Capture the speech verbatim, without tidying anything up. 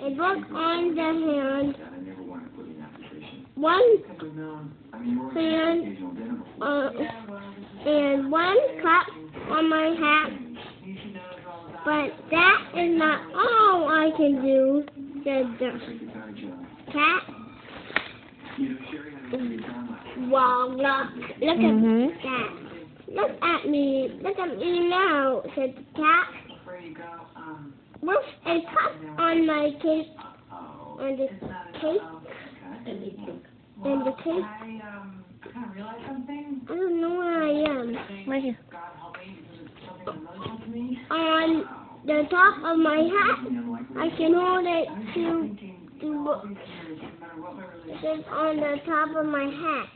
a book on the hand, one fan, uh, and one cup on my hat. But that is not all I can do, said the cat. Well, look, look Mm-hmm. at that. Look at me. Look at me now, said the cat. With a cup on my cake, and the cake, and the cake. I don't know where I am. Right here. On the top of my hat, I can hold it to the book. It's on the top of my hat.